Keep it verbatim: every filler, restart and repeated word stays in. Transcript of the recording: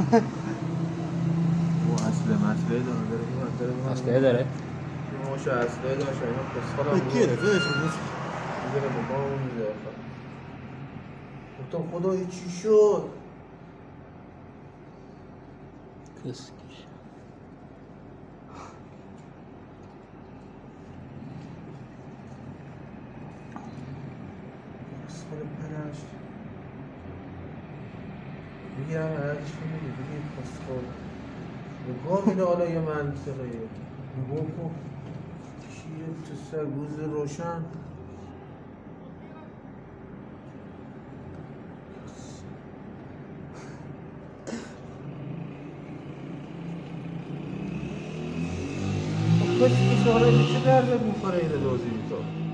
او اصله مسئله داره اصله داره؟ موش اصله داشت اینا پسخال هم بگیره زدش روز میزنه با ما اون میده گفتم خدایی چی شد؟ کسکش پسخال پنشت میگیرم هر چی میگه بگیر پسخال نگاه میده حالا یه منطقه نگاه کن شیر تو سر روز روشن کسی که شغله چه درده میخوره اینه دوزی تو